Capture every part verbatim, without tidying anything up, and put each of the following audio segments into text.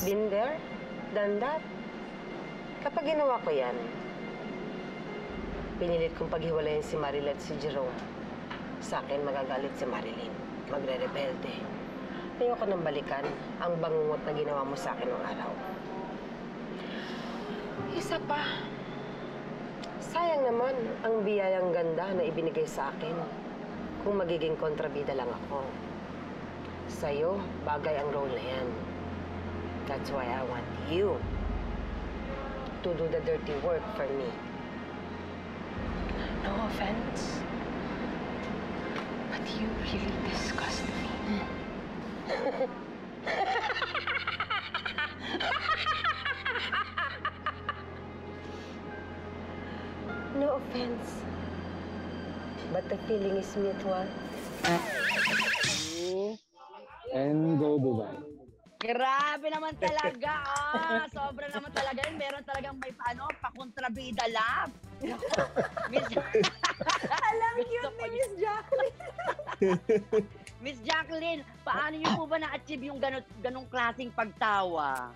Been there, done that. Kapag ginawa ko yan, pinilit kong paghiwalayin si Maril at si Jerome. Sa akin, magagalit si Marilyn. Magre-rebelde. Ayoko nang balikan ang bangungot na ginawa mo sa akin noong araw. Isa pa, sayang naman ang biyayang ganda na ibinigay sa akin kung magiging kontrabida lang ako. Sa'yo, bagay ang role na yan. That's why I want you to do the dirty work for me. No offense, but you really disgust me. No offense, but the feeling is mutual. And go Dubai. Grabe naman talaga, ah. Sobra naman talaga yun. Meron talagang may paano, pakontrabida lab. Miss... Alam cute ni Miss Jacqueline. Miss Jacqueline, paano niyo po ba na-achieve yung ganun, ganung klaseng pagtawa?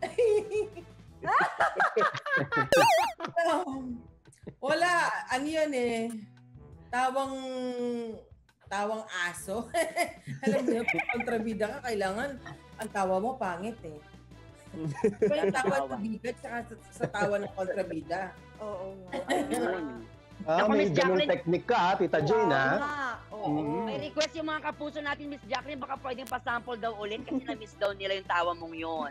um, wala, ano yun eh. Tawang... Tawang aso. Alam niyo, kung kontrabida ka, kailangan ang tawa mo pangit eh. Pero yung tawa ng bigat saka sa, sa tawa ng kontrabida. Oo nga. Ah, may ganung technique ka ha, Tita Jane ha? Oo. Mm-hmm. May request yung mga kapuso natin, Miss Jacqueline, baka pwedeng pa-sample daw ulit kasi na-miss daw nila yung tawa mong yun.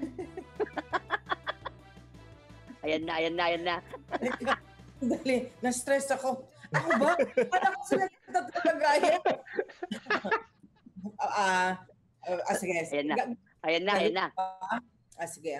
Ayan na, ayan na, ayan na. Dali, na-stress ako. Ako ba? Paano ko sila natatagaya? Ah, ah, sige. Ayan na, ayan na, ayan na. Ah, sige.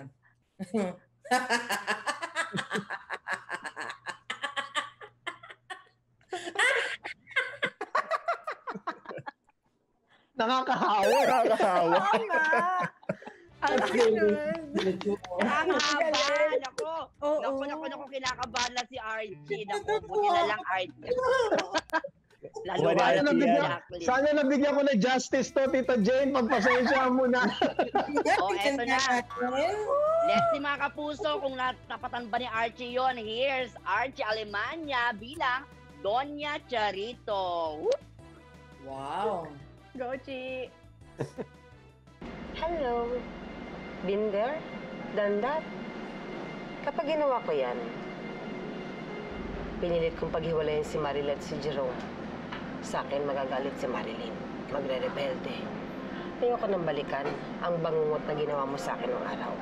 Nakakahawa, nakakahawa. Oo nga. Ang Ang haba, nako. Nako, nako, nako, kinakabahan na si Archie. Nako, buti na lang Archie. Lalo Sana na si nabigyan, Jacqueline. sana nabigyan ko na justice to, Tita Jane. Pagpasensya mo na. Oh, eto na. Let's see mga kapuso kung natapatan ba ni Archie yon. Here's Archie Alemania bilang Doña Charito. Woo! Wow. Go, Chi. Hello. Been there, done that. Kapag ginawa ko yan, pinilit kong paghiwalayin si Maril at si Jerome. Sa akin, magagalit si Marilyn. Magre-rebelde. Ayoko nang balikan ang bangungot na ginawa mo sa akin noong araw.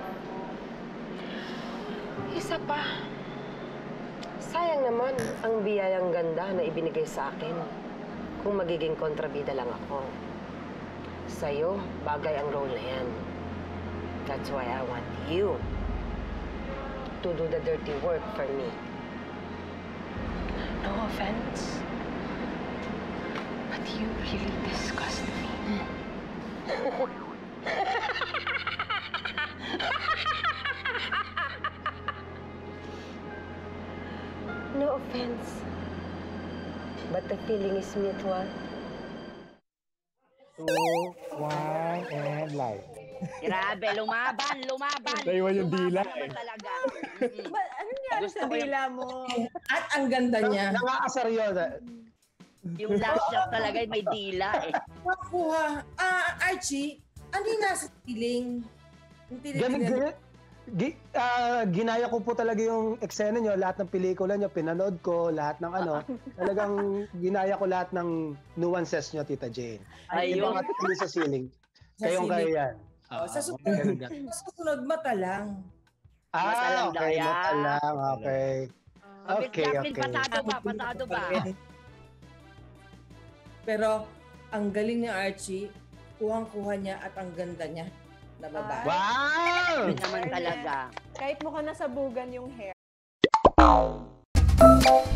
Isa pa, sayang naman ang biyayang ganda na ibinigay sa akin kung magiging kontrabida lang ako. Sa'yo, bagay ang role na yan. That's why I want you to do the dirty work for me. No offense, but you really disgust me. No offense, but the feeling is mutual. Two, one, and live. Grabe, lumaban, lumaban. Naiwan yung dila Lumaban eh. naman talaga. Ba, ano nangyari Gusto sa ko yung- dila mo? At ang ganda niya. Nakakasar yun. Yung last shot talaga may dila eh. Nakuha. Ah, Archie, ano yung nasa feeling? Yung Gan, tinitingnan- gan, gi, ah, ginaya ko po talaga yung eksena nyo, lahat ng pelikula nyo, pinanood ko, lahat ng ano, talagang ginaya ko lahat ng nuances nyo, Tita Jane. Ayun. Yung mga tuloy sa ceiling. Sa Kayong ceiling. kaya yan. Oh, sa Ah, susunod, ganun. sa susunod mata lang. Mata lang Ah, daw okay, yan. mata lang, okay. Oh, Miss Okay, Jacqueline, okay. pasado ba? Pasado ba? Pero ang galing ni Archie, kuhang-kuha niya at ang ganda niya na babae. Wow! Yun naman talaga. Kahit mukha nasabugan yung hair.